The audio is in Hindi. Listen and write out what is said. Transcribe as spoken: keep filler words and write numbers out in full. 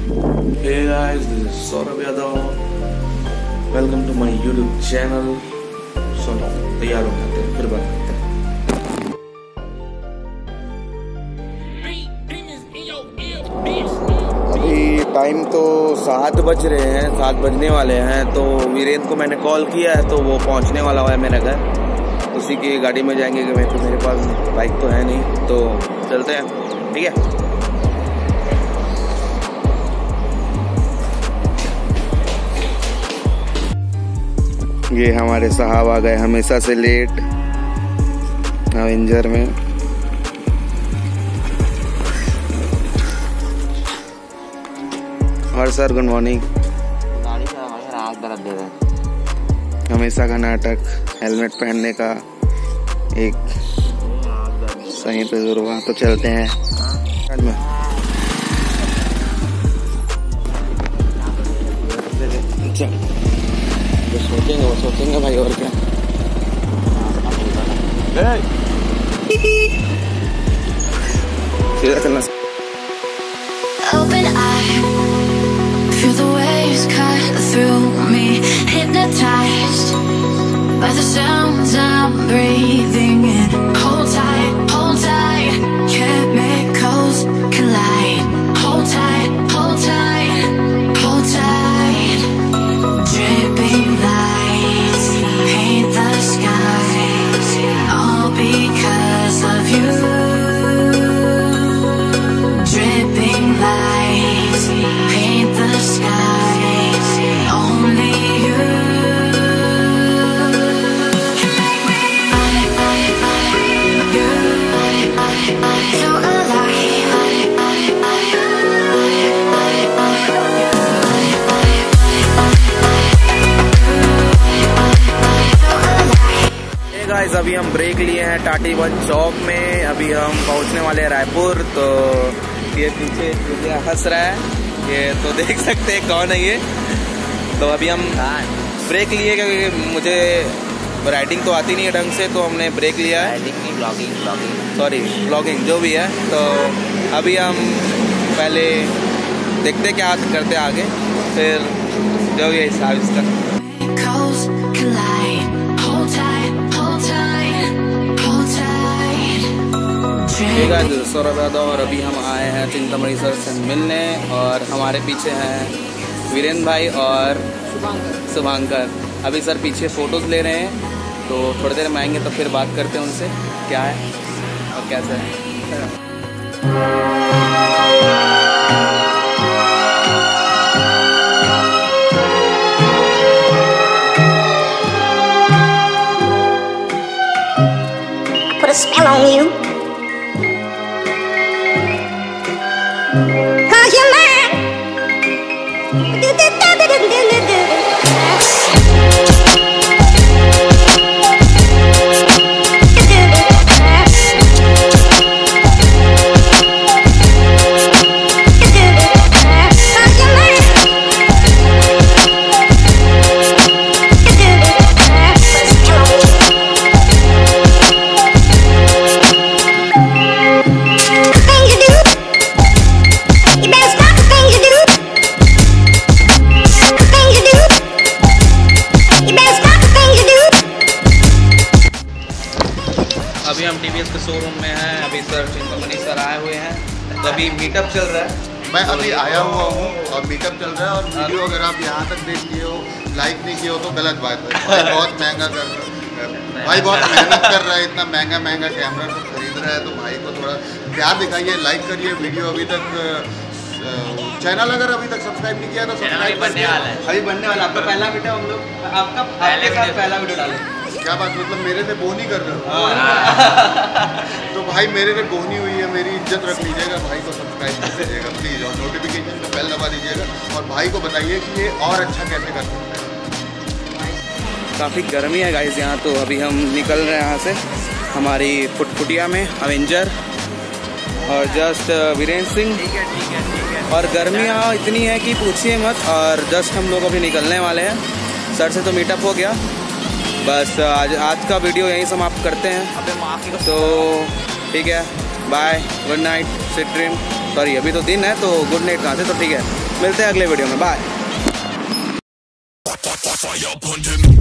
Hey guys, this is Saurabh Yadav. Welcome to my YouTube channel. So तैयार हो जाते हैं, फिर बात करते हैं। अभी टाइम तो सात बज रहे हैं, सात बजने वाले हैं। तो वीरेंद्र को मैंने कॉल किया है, तो वो पहुंचने वाला है मेरे घर। उसी की गाड़ी में जाएंगे कि मेरे मेरे पास बाइक तो है नहीं, तो चलते हैं। ठीक है, ये हमारे साहब आ गए हमेशा से लेट एवेंजर में। और सर गुड मॉर्निंग। गाड़ी का आग दर्द दे रहा है। हमेशा का नाटक, हेलमेट पहनने का एक सही तजुर्बा। तो चलते हैं। जो सोचेंगे वो सोचेंगे भाई, और क्या। सीधा चलना। Open eye, feel the waves cut through me, hypnotized by the sounds I'm breathing in. Hold tight, hold tight, chemicals collide. Hold tight, hold tight, hold tight. Dripping lights paint the skies, all because of you. Dripping lights paint the skies, only you can make me I, I, I, you I, I, I, so alive. I, I, I, I, I, I, you guys, अभी हम ब्रेक लिए हैं टाटीवन चौक में। अभी हम पहुंचने वाले हैं रायपुर। तो ये पीछे ये हंस रहा है, ये तो देख सकते हैं कौन है ये। तो अभी हम ब्रेक लिए क्योंकि मुझे राइडिंग तो आती नहीं है ढंग से, तो हमने ब्रेक लिया है। राइडिंग नहीं, ब्लॉगिंग ब्लॉगिंग सॉरी ब्लॉगिंग जो भी है। तो अभी हम पहले देखते क्या करते आगे, फिर जो भी है हिसाब इसका। Chemicals collide. Hold tight, hold tight, hold tight. ठीक है, सौरभ यादव। और अभी हम आए हैं चिंतामणि सर से मिलने, और हमारे पीछे हैं वीरेंद्र भाई और शुभांकर। अभी सर पीछे फोटोज ले रहे हैं, तो थोड़ी देर में आएंगे तो फिर बात करते हैं उनसे क्या है और कैसे है। Put a spell on you, 'cause you're mine. Do, do, do, do, do, do, do. अभी हम टीवीएस के शोरूम में हैं। अभी सर चिंतामणि सर आए हुए हैं, तो अभी मीटअप चल रहा है। मैं अभी आया हुआ हूँ और मीटअप चल रहा है। और वीडियो अगर आप यहाँ तक देख लिए हो, लाइक नहीं किए हो तो गलत बात है। भाई बहुत महंगा कर रहा है, भाई बहुत मेहनत कर रहा है, इतना महंगा महंगा कैमरा को खरीद रहा है। तो भाई को थोड़ा प्यार दिखाइए, लाइक करिए। वीडियो अभी तक चैनल अगर अभी तक सब्सक्राइब नहीं किया तो सब्सक्राइब बनने वाला है, अभी बनने वाला। आपका पहला वीडियो हम लोग आपका पहले पहला वीडियो डाले। क्या बात, मतलब मेरे से बोनी कर रहे हो? तो भाई मेरे से बोनी हुई है, मेरी इज्जत रख लीजिएगा। भाई को सब्सक्राइब कर दीजिएगा प्लीज़, और नोटिफिकेशन पे बेल दबा दीजिएगा। और भाई को बताइए कि ये और अच्छा कैसे कर सकते हैं। काफ़ी गर्मी है गाइस यहाँ। तो अभी हम निकल रहे हैं यहाँ से हमारी फुटफुटिया में एवेंजर और जस्ट वीरेंद्र सिंह। और गर्मी यहाँ इतनी है कि पूछिए मत। और जस्ट हम लोग अभी निकलने वाले हैं। सर से तो मीटअप हो गया, बस आज आज का वीडियो यहीं समाप्त करते हैं। तो ठीक है, bye, good night. Sweet dream. Sorry अभी तो दिन है तो गुड नाइट कहाँ से, तो ठीक है मिलते हैं अगले वीडियो में, बाय।